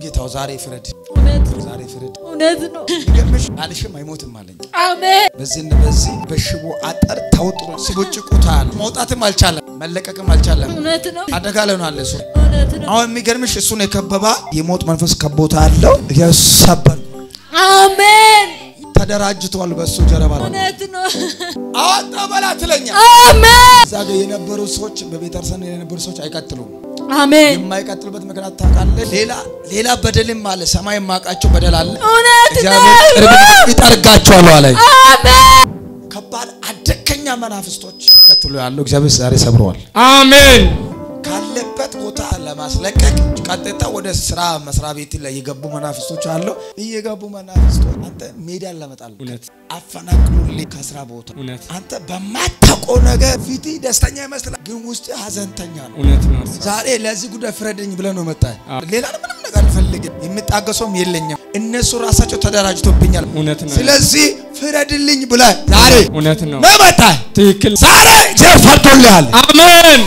ጌታው ዛሬ ፍረድ ዛሬ ፍረድ ነው ይገርምሽ አልሽም አይሞትም አለኝ አሜን በዚህ በሽቦ አጠር ተውጥሮ ሲቦጭቁታል መውጣትም አልቻለም መለቀቅም አልቻለም ነው አደጋ ላይ ነው አለ እሱ ነው አሁን የሚገርምሽ እሱን የከበባ የሞት መንፈስ ከቦታለው ያሰበር አሜን ተደራጅቷል በሱ ጀርባ ነው አጣ በላትለኛ አሜን ዛጋ የነበሩ ሰዎች በቤተርሰን የነበሩ ሰዎች አይቀጥሉም አሜን የማይቀጥሉበት ምክንያት ታውቃለህ ሌላ በደልም አለ ሰማይ ማቃቸው በደል አለ እግዚአብሔር ቅርብ ይጠርጋቸዋል አለ አሜን ከባድ አደከኛ መናፍስቶች ይከተሉ ያለው እግዚአብሔር ዛሬ ሰብረዋል አሜን ካለበት ቦታ ለማስለቀቅ ቀጥታ ወደ ስራ መስሪያ ቤት ላይ የገቡ መናፍስቶች አሉ እየገቡ መናፍስቶች አንተ ሜዳ ለመጣል አፈናቅሉልኝ ከስራ ቦታ አንተ በማታውቀው ነገር ፊት ደስተኛ ይመስላል ግን ውስጥ ሀዘንተኛ ነው ዛሬ ለዚህ ጉዳይ ፍረደኝ ብለ ነው መጣ ሌላ ምንም ነገር አልፈልግም የምጣገሰውም የለኝም እነሱ ራሳቸው ተደራጅቶብኛል ስለዚህ ፍረድልኝ ብለ ዛሬ ነው መጣ ትክክል ዛሬ እግዚአብሔር ፈርዶልሃል አሜን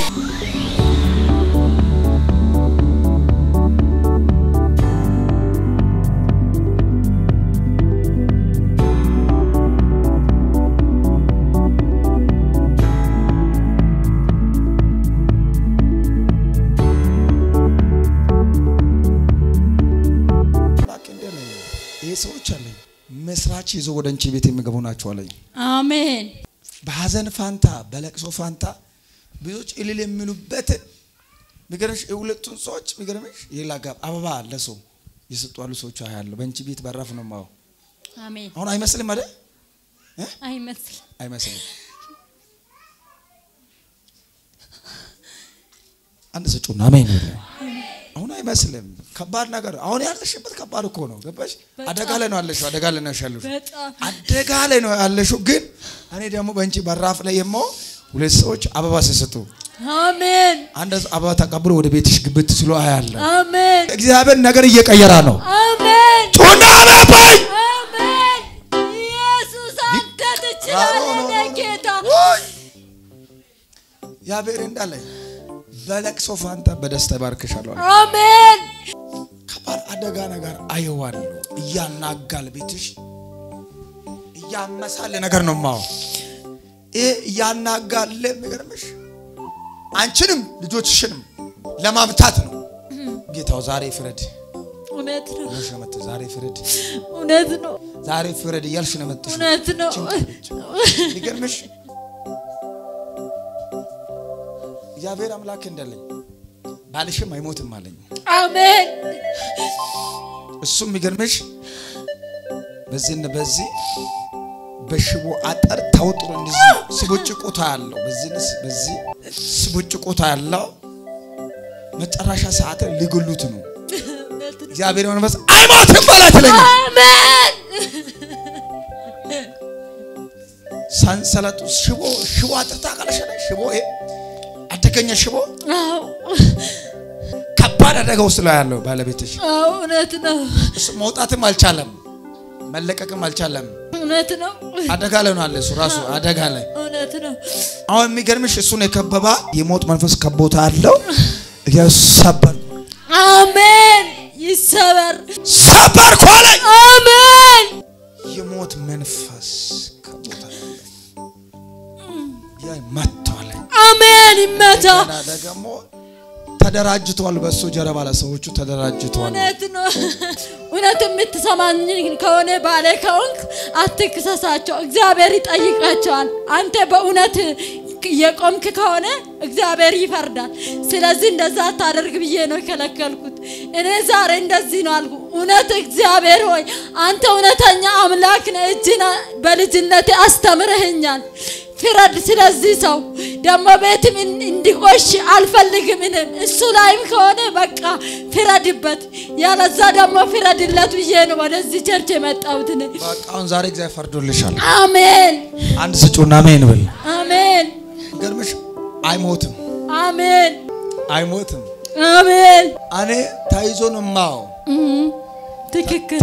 ሰዎች አለ መስራች ይዞ ወደ አንቺ ቤት የሚገቡ ናቸው አለኝ አሜን በሐዘን ፋንታ በለቅሶ ፋንታ ብዙዎች እልል የሚሉበት ምገረሽ ሁለቱን ሰዎች ምገረሽ ይላጋብ አበባ ለሰው ይሰጣሉ ሰዎች አያለው በአንቺ ቤት በራፍ ነው ማው አሜን አሁን አይመስልም አይደል አይመስልም አንድ ሰጩና አሜን አሁን አይመስልም ከባድ ነገር አሁን ያለሽበት ከባድ እኮ ነው ገባሽ አደጋ ላይ ነው ያለሽው አደጋ ላይ ነው ያለሽው አደጋ ላይ ነው ያለሽው ግን እኔ ደግሞ በእንቺ በራፍ ላይ የማው ሁለት ሰዎች አበባ ሲሰጡ አሜን አንድ አበባ ተቀብሎ ወደ ቤትሽ ግብት ሲሉ አያለ አሜን እግዚአብሔር ነገር እየቀየራ ነው አሜን ጩና አባይ አሜን ኢየሱስ አንተ ትችላለህ ጌታ ያቤር እንዳለ በለቅሶ ፋንታ በደስታ ባርክሻለሁ አሜን ከባድ አደጋ ነገር አይዋል ያናጋል ቤትሽ ያመሳለ ነገር ነው ማው ያናጋል ምገርምሽ አንቺንም ልጆችሽንም ለማምታት ነው ጌታው ዛሬ ፍረድ ነው ለሸመተ ዛሬ ፍረድ ነው ዛሬ ፍረድ እያልሽ ነው መጥተሽ ነው ይገርምሽ እግዚአብሔር አምላክ እንደለኝ ባልሽም አይሞትም አለኝ አሜን እሱም ይገርምሽ በዚህ በሽቦ አጠር ተውጥሮ እንደዚህ ሲቦጭቁታ ያለው በዚህ ሲቦጭቁታ ያለው መጨረሻ ሰዓት ሊገሉት ነው እግዚአብሔር መንፈስ አይሞትም ባላትለኝ አሜን ሰንሰለቱ ሽቦ አጥርታ ካለሽ ሽቦ አደገኛ ሽቦ ከባድ አደጋ ውስጥ ላይ ያለው ባለቤትሽ ነው እሱ መውጣትም አልቻለም መለቀቅም አልቻለም ነው አደጋ ላይ ነው አለ እሱ ራሱ አደጋ ላይ ነው አሁን የሚገርምሽ እሱን የከበባ የሞት መንፈስ ከቦታ አለው ያሰበር አሜን ይሰበር ሰበር ኮለ አሜን የሞት መንፈስ ከቦታ ያመጣለ አሜን ይመታ ደግሞ ተደራጅቷል በሱ ጀርባ ለሰዎቹ ተደራጅቷል ነው እውነት የምትሰማኝ ከሆነ ባለ ከሆንክ አትክሰሳቸው እግዚአብሔር ይጠይቃቸዋል አንተ በእውነት የቆምክ ከሆነ እግዚአብሔር ይፈርዳል ስለዚህ እንደዛ ታደርግ ብዬ ነው ከለከልኩት እኔ ዛሬ እንደዚህ ነው አልኩ እውነት እግዚአብሔር ሆይ አንተ እውነተኛ አምላክ ነህ እጅና በልጅነቴ አስተምረኸኛል ፍረድ ስለዚህ ሰው ደሞ ቤትም እንዲቆሽ አልፈልግም እሱ ላይም ከሆነ በቃ ፍረድበት ያለዛ ደሞ ፍረድለት ብዬ ነው ወደዚህ ቸርች የመጣሁት በቃ አሁን ዛሬ እግዚአብሔር ፈርዶልሻል አሜን አንድ ስጩና አሜን በል አሜን ገርምሽ አይሞትም አሜን አይሞትም አሜን አኔ ታይዞ ነው ማው ትክክል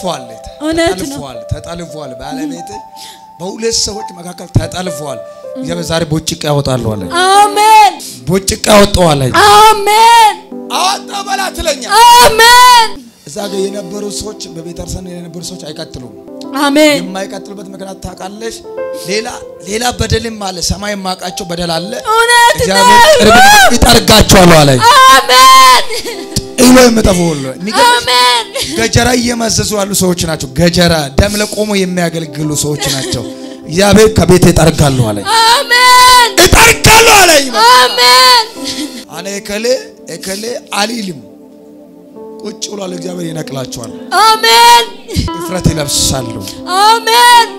ተጠልፏል ባለቤት በሁለት ሰዎች መካከል ተጠልፏል እግዚአብሔር ዛሬ ቦጭቅ ያወጣል አለ አሜን ቦጭቅ ያወጣው አለ አሜን አወጣ በላትለኛ አሜን እዛ ጋር የነበሩ ሰዎች በቤተርሰን የነበሩ ሰዎች አይቀጥሉም። አሜን። የማይቀጥሉበት ምክንያት ታውቃለሽ? ሌላ በደልም አለ። ሰማይ ማቃቸው በደል አለ። እግዚአብሔር ቅርብ ይጠርጋቸዋል አለኝ። አሜን። ኢሎ የምጠፈውል አሜን። ገጀራ እየመዘዙ ያሉ ሰዎች ናቸው። ገጀራ ደም ለቆሞ የሚያገልግሉ ሰዎች ናቸው። እግዚአብሔር ከቤት ይጠርጋሉ አለኝ። አሜን። ይጠርጋሉ አለኝ። አሜን። አኔ እከሌ አሊልም ቁጭ ብሏል። እግዚአብሔር ይነቅላቸዋል። አሜን። እፍረት ይለብሳሉ። አሜን።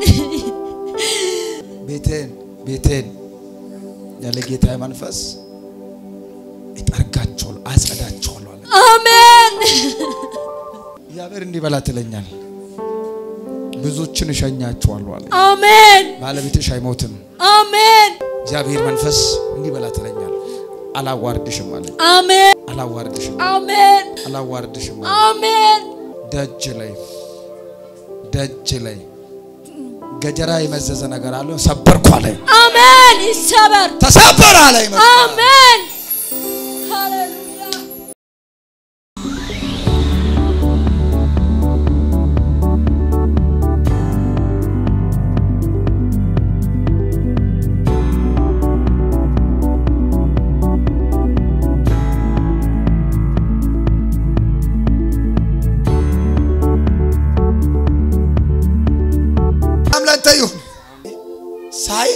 ቤቴን ያለ ጌታ መንፈስ ይጠርጋቸዋል፣ አጸዳቸዋል አለ። አሜን። እግዚአብሔር እንዲበላ ትለኛል። ብዙዎችን እሸኛቸዋል አለ። አሜን። ባለቤትሽ አይሞትም። አሜን። እግዚአብሔር መንፈስ እንዲበላ ትለኛል። አላዋርድሽም አለ። አሜን። አላዋርድሽም። አሜን። አላዋርድሽም። አሜን። ደጅ ላይ ገጀራ የመዘዘ ነገር አለ። ሰበርኩ አለ። አሜን። ይሰበር፣ ተሰበር አለ። አሜን። ሃሌሉያ። ሳይ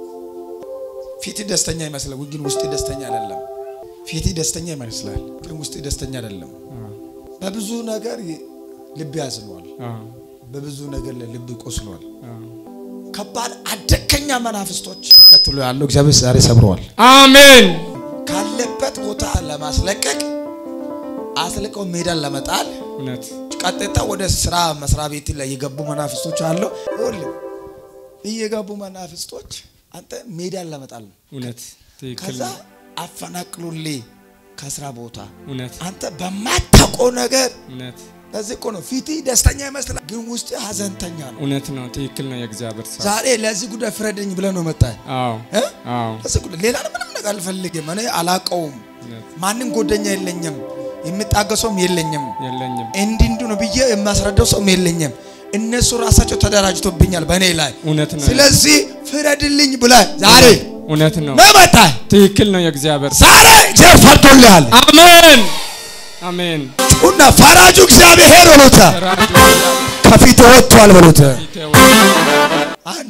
ፊት ደስተኛ ይመስላል፣ ግን ውስጥ ደስተኛ አይደለም። ፊት ደስተኛ ይመስላል፣ ግን ውስጥ ደስተኛ አይደለም። በብዙ ነገር ልብ ያዝኗል፣ በብዙ ነገር ልብ ቆስሏል። ከባድ አደከኛ መናፍስቶች ተከትሎ ያለው እግዚአብሔር ዛሬ ሰብሯል። አሜን። ካለበት ቦታ ለማስለቀቅ አስልቀው ሜዳን ለመጣል እውነት ቀጥታ ወደ ስራ መስሪያ ቤት ላይ የገቡ መናፍስቶች አሉ። ሁሉ እየገቡ መናፍስቶች አንተ ሜዳን ለመጣል ነው እውነት ትክክል። ከዛ አፈናቅሉልኝ ከስራ ቦታ እውነት አንተ በማታውቀው ነገር እውነት ለዚህ እኮ ነው ፊት ደስተኛ ይመስላል፣ ግን ውስጥ ሀዘንተኛ ነው። እውነት ነው፣ ትክክል ነው። የእግዚአብሔር ሰው ዛሬ ለዚህ ጉዳይ ፍረደኝ ብለህ ነው መጣህ። አዎ ለዚህ ጉዳይ ሌላ ምንም ነገር አልፈልግም። እኔ አላቀውም፣ ማንንም ጎደኛ የለኝም፣ የምጣገሰውም የለኝም። እንዲንዱ ነው ብዬ የማስረዳው ሰውም የለኝም። እነሱ ራሳቸው ተደራጅቶብኛል በእኔ ላይ እውነት ነው። ስለዚህ ፍረድልኝ ብለህ ዛሬ እውነት ነው መጣህ። ትክክል ነው። የእግዚአብሔር ዛሬ እግዚአብሔር ፈርዶልሃል። አሜን አሜን። እና ፈራጁ እግዚአብሔር ወሎታ ከፊት ወጥቷል በሉት። አንድ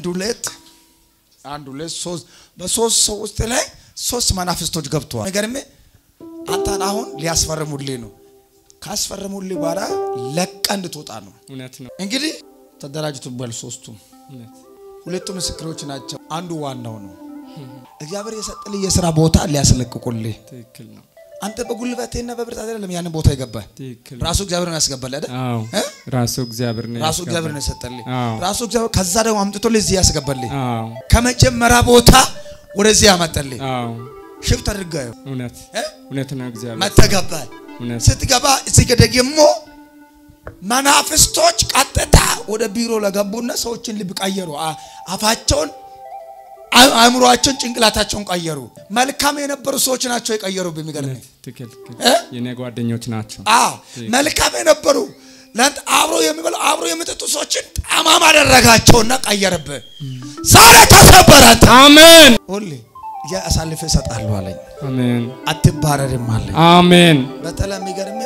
ሁለት ሶስት በሶስት ሰው ውስጥ ላይ ሶስት መናፍስቶች ገብተዋል። ነገርም አንተን አሁን ሊያስፈርሙልኝ ነው። ካስፈርሙልኝ በኋላ ለቀ እንድትወጣ ነው። እውነት ነው። እንግዲህ ተደራጅቶብሃል ሶስቱም እውነት። ሁለቱ ምስክሮች ናቸው። አንዱ ዋናው ነው። እግዚአብሔር የሰጠልኝ የሥራ ቦታ ሊያስለቅቁልኝ። ትክክል ነው። አንተ በጉልበቴና በብርታት አይደለም ያን ቦታ ይገባል። ትክክል። ራሱ እግዚአብሔር ነው ያስገባል አይደል? አዎ ራሱ እግዚአብሔር ነው የሰጠልኝ። ራሱ እግዚአብሔር ከዛ ደግሞ አምጥቶልኝ እዚህ ያስገባልኝ። አዎ ከመጀመሪያ ቦታ ወደዚህ ያመጣልኝ። አዎ ሽፍት አድርጋው እውነት ነው። እግዚአብሔር መተገባል። ስትገባ እዚህ ደግሞ መናፍስቶች ቀጥታ ወደ ቢሮ ለገቡና ሰዎችን ልብ ቀየሩ። አፋቸውን አእምሮአቸውን ጭንቅላታቸውን ቀየሩ። መልካም የነበሩ ሰዎች ናቸው የቀየሩ። በሚገርም ትክክል የኔ ጓደኞች ናቸው። መልካም የነበሩ ለአንተ አብሮ የሚበሉ አብሮ የሚጠጡ ሰዎችን ጠማማ አደረጋቸውና ቀየረብህ። ዛሬ ተሰበራት። አሜን። ሁሌ ያሳልፈ ሰጣለሁ አለኝ። አሜን። አትባረርም አለኝ። አሜን። በተለይ የሚገርም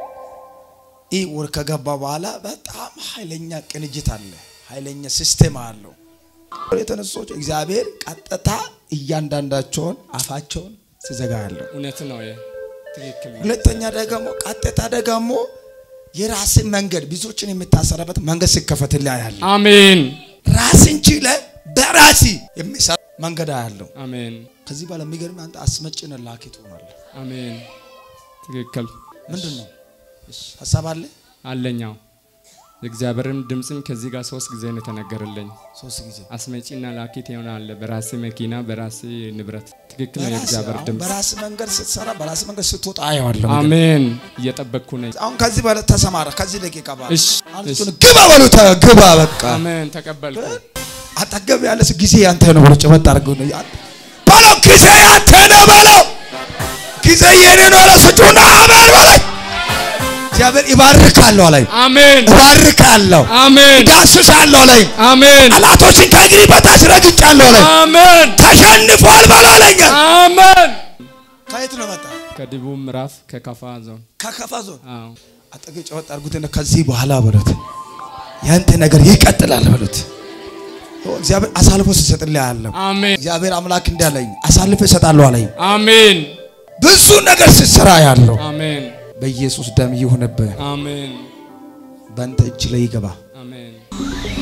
ወር ከገባ በኋላ በጣም ኃይለኛ ቅንጅት አለ፣ ኃይለኛ ሲስተም አለው። የተነሱት እግዚአብሔር ቀጥታ እያንዳንዳቸውን አፋቸውን ሲዘጋያለው እውነት ነው። ትክክል። ሁለተኛ ደግሞ ቀጥታ ደግሞ የራስ መንገድ ብዙዎችን የምታሰራበት መንገድ ሲከፈትልህ ያያል። አሜን። ራስን ችለ በራሲ የሚሰራ መንገድ ያያለው። አሜን። ከዚህ በኋላ የሚገርም አንተ አስመጭነ ላኪ ትሆናለህ። አሜን። ትክክል። ምንድነው ሐሳብ አለኛው እግዚአብሔርም ድምጽም ከዚህ ጋር 3 ጊዜ ነው ተነገረልኝ። 3 ጊዜ አስመጪና ላኪት ይሆናል። በራስ መኪና በራስ ንብረት። ትክክል ነው። የእግዚአብሔር ድምጽ በራስ መንገድ ስትሰራ በራስ መንገድ ስትወጣ አያዋለሁ። አሜን። እየጠበቅኩ ነኝ። አሁን ከዚህ በኋላ ተሰማራ። ከዚህ ደቂቃ በኋላ አንቺን ግባ በሉት። ግባ በቃ። አሜን። ተቀበልኩ። አጠገብ ያለስ ጊዜ ያንተ ነው ብሎ ጨመጣ አድርገው ነው ባለው። ጊዜ ያንተ ነው ባለው። ጊዜ የኔ ነው አለ። ስጩና አሜን ባለው። እግዚአብሔር ይባርካል አለኝ አሜን ይባርካል አሜን ዳስሳለሁ አለኝ አሜን አላቶችን ከእግሬ በታች ረግጫለሁ አለኝ አሜን ተሸንፏል በላለኝ አሜን ከየት ነው መጣ ከደቡብ ምዕራብ ከካፋ ዞን አዎ አጠገብ ጨወጥ አርጉትና ከዚህ በኋላ በሉት ያንተ ነገር ይቀጥላል በሉት እግዚአብሔር አሳልፎ ሲሰጥልህ ያለው አሜን እግዚአብሔር አምላክ እንዳለኝ አሳልፎ ይሰጣል አለኝ አሜን ብዙ ነገር ሲሰራ ያለው አሜን በኢየሱስ ደም ይሁንብህ አሜን በአንተ እጅ ላይ ይገባ አሜን